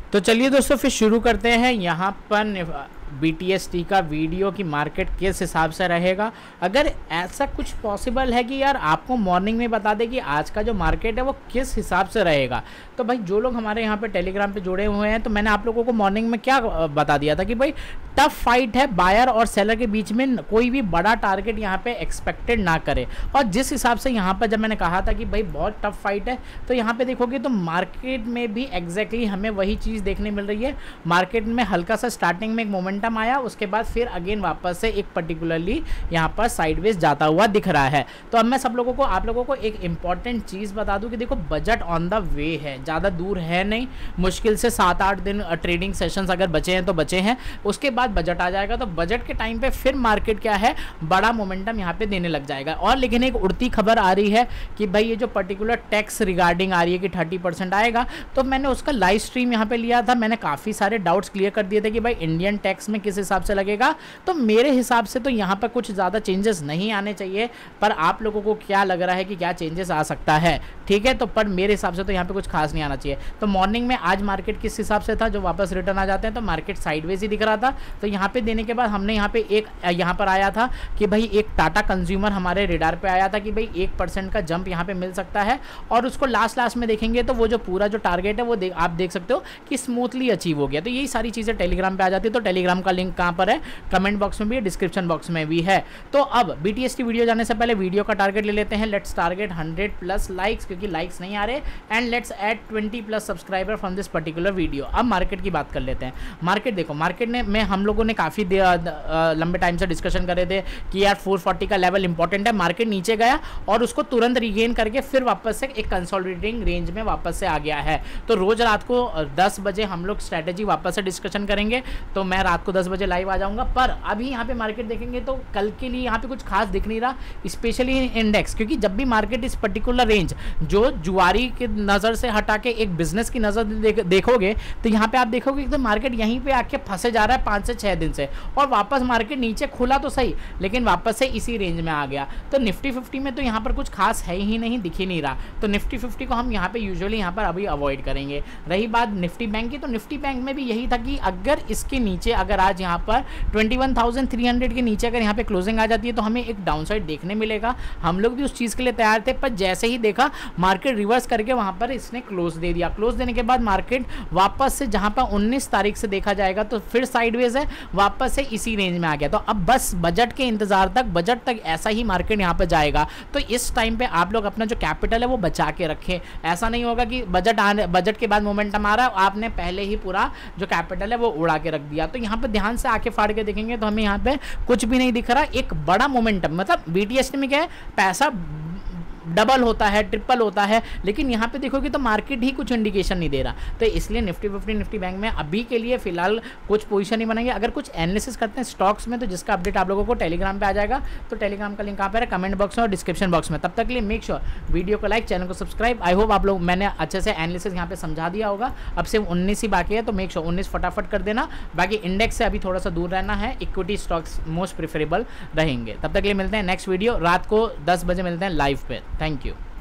तो चलिए दोस्तों फिर शुरू करते हैं। यहाँ पर BTST का वीडियो की मार्केट किस हिसाब से रहेगा। अगर ऐसा कुछ पॉसिबल है कि यार आपको मॉर्निंग में बता दें कि आज का जो मार्केट है वो किस हिसाब से रहेगा, तो भाई जो लोग हमारे यहाँ पे टेलीग्राम पे जुड़े हुए हैं, तो मैंने आप लोगों को मॉर्निंग में क्या बता दिया था कि भाई टफ फाइट है, बायर और सेलर के बीच में कोई भी बड़ा टारगेट यहाँ पे एक्सपेक्टेड ना करे। और जिस हिसाब से यहाँ पर जब मैंने कहा था कि भाई बहुत टफ फाइट है, तो यहाँ पे देखोगे तो मार्केट में भी एग्जैक्टली हमें वही चीज़ देखने मिल रही है। मार्केट में हल्का सा स्टार्टिंग में एक मोमेंटम आया, उसके बाद फिर अगेन वापस से एक पर्टिकुलरली यहाँ पर साइडवेज जाता हुआ दिख रहा है। तो अब मैं सब लोगों को आप लोगों को एक इंपॉर्टेंट चीज़ बता दूं कि देखो बजट ऑन द वे है, ज़्यादा दूर है नहीं, मुश्किल से 7-8 दिन ट्रेडिंग सेशंस अगर बचे हैं तो बचे हैं, उसके बाद बजट आ जाएगा। तो बजट के टाइम पे फिर मार्केट क्या है, बड़ा मोमेंटम यहाँ पे देने लग जाएगा। और लेकिन एक उड़ती खबर आ रही है कि भाई ये जो पर्टिकुलर टैक्स रिगार्डिंग आ रही है कि 30% आएगा, तो मैंने उसका लाइव स्ट्रीम यहाँ पे लिया था। मैंने काफ़ी सारे डाउट्स क्लियर कर दिए थे कि भाई इंडियन टैक्स में किस हिसाब से लगेगा। तो मेरे हिसाब से तो यहाँ पर कुछ ज़्यादा चेंजेस नहीं आने चाहिए, पर आप लोगों को क्या लग रहा है कि क्या चेंजेस आ सकता है, ठीक है। तो पर मेरे हिसाब से तो यहाँ पे कुछ खास नहीं आना चाहिए। तो मॉर्निंग में आज मार्केट किस हिसाब से था, जो वापस रिटर्न आ जाते हैं तो मार्केट साइडवेज ही दिख रहा था। तो यहाँ पे देने के बाद हमने यहाँ पे एक यहाँ पर आया था कि भाई एक टाटा कंज्यूमर हमारे रेडार पे आया था कि भाई 1% का जंप यहाँ पे मिल सकता है। और उसको लास्ट में देखेंगे तो वो जो पूरा जो टारगेट है वो आप देख सकते हो कि स्मूथली अचीव हो गया। तो यही सारी चीज़ें टेलीग्राम पे आ जाती है। तो टेलीग्राम का लिंक कहाँ पर है, कमेंट बॉक्स में भी है, डिस्क्रिप्शन बॉक्स में भी है। तो अब BTST वीडियो जाने से पहले वीडियो का टारगेट ले लेते हैं। लेट्स टारगेट 100+ लाइक्स, क्योंकि लाइक्स नहीं आ रहे, and let's add 20+ subscriber from this particular video. अब मार्केट की बात कर लेते हैं। मार्केट देखो, मार्केट में हम लोगों ने काफ़ी लंबे टाइम से डिस्कशन करे थे कि यार 440 का लेवल इंपॉर्टेंट है। मार्केट नीचे गया और उसको तुरंत रिगेन करके फिर वापस से एक कंसोलिडेटिंग रेंज में वापस से आ गया है। तो रोज रात को 10 बजे हम लोग स्ट्रैटेजी वापस से डिस्कशन करेंगे। तो मैं रात को 10 बजे लाइव आ जाऊंगा। पर अभी यहाँ पे मार्केट देखेंगे तो कल के लिए यहाँ पे कुछ खास दिख नहीं रहा, स्पेशली इंडेक्स, क्योंकि जब भी मार्केट इस पर्टिकुलर रेंज जो जुआरी की नज़र से हटा के एक बिजनेस की नज़र देखोगे, तो यहाँ पे आप देखोगे कि तो मार्केट यहीं पे आके फंसे जा रहा है 5 से 6 दिन से। और वापस मार्केट नीचे खुला तो सही, लेकिन वापस से इसी रेंज में आ गया। तो निफ्टी 50 में तो यहाँ पर कुछ खास है ही नहीं, दिख ही नहीं रहा। तो निफ्टी 50 को हम यहाँ पे यूजुअली यहाँ पर अभी अवॉइड करेंगे। रही बात निफ्टी बैंक की, तो निफ्टी बैंक में भी यही था कि अगर इसके नीचे अगर आज यहाँ पर 21,300 के नीचे अगर यहाँ पे क्लोजिंग आ जाती है तो हमें एक डाउनसाइड देखने मिलेगा। हम लोग भी उस चीज़ के लिए तैयार थे, पर जैसे ही देखा मार्केट रिवर्स करके वहाँ पर इसने क्लोज दे दिया। क्लोज देने के बाद मार्केट वापस से जहाँ पर 19 तारीख से देखा जाएगा तो फिर साइडवेज है, वापस से इसी रेंज में आ गया। तो अब बस बजट के इंतजार तक, बजट तक ऐसा ही मार्केट यहाँ पर जाएगा। तो इस टाइम पे आप लोग अपना जो कैपिटल है वो बचा के रखें। ऐसा नहीं होगा कि बजट के बाद मोमेंटम आ रहा है, आपने पहले ही पूरा जो कैपिटल है वो उड़ा के रख दिया। तो यहाँ पे ध्यान से आके फाड़ के देखेंगे तो हमें यहाँ पे कुछ भी नहीं दिख रहा। एक बड़ा मोमेंटम, मतलब BTST में क्या है, पैसा डबल होता है, ट्रिपल होता है, लेकिन यहाँ पे देखोगे तो मार्केट ही कुछ इंडिकेशन नहीं दे रहा। तो इसलिए निफ्टी 50 निफ्टी बैंक में अभी के लिए फिलहाल कुछ पोजीशन नहीं बनाएंगे। अगर कुछ एनालिसिस करते हैं स्टॉक्स में, तो जिसका अपडेट आप लोगों को टेलीग्राम पे आ जाएगा। तो टेलीग्राम का लिंक कहाँ पर है, कमेंट बॉक्स में और डिस्क्रिप्शन बॉक्स में। तब तक के लिए मेक श्योर वीडियो को लाइक, चैनल को सब्सक्राइब। आई होप आप लोग, मैंने अच्छे से एनालिसिस यहाँ पे समझा दिया होगा। अब सिर्फ 19 ही बाकी है, तो मेक श्योर 19 फटाफट कर देना। बाकी इंडेक्स से अभी थोड़ा सा दूर रहना है, इक्विटी स्टॉक्स मोस्ट प्रेफरेबल रहेंगे। तब तक के लिए मिलते हैं नेक्स्ट वीडियो, रात को 10 बजे मिलते हैं लाइव पे। Thank you.